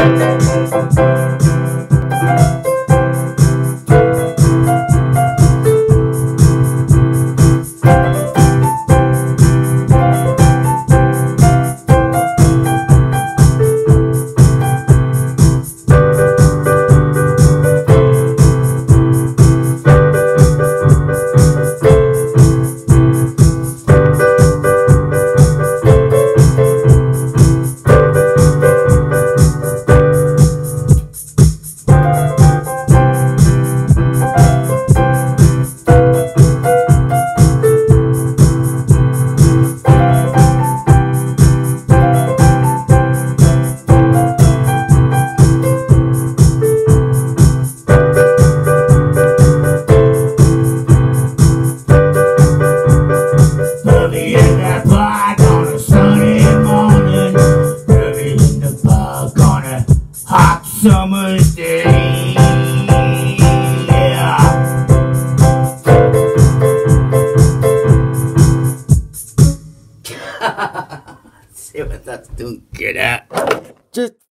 Pervy in the park on a sunny morning. Pervy in the park on a hot summer's day. Yeah. See what that's doing, get out. Just